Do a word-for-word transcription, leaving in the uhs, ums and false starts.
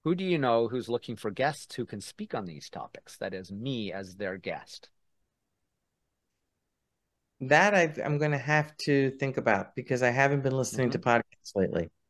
Who do you know who's looking for guests who can speak on these topics? That is me as their guest. That I, I'm going to have to think about because I haven't been listening Mm-hmm. to podcasts lately.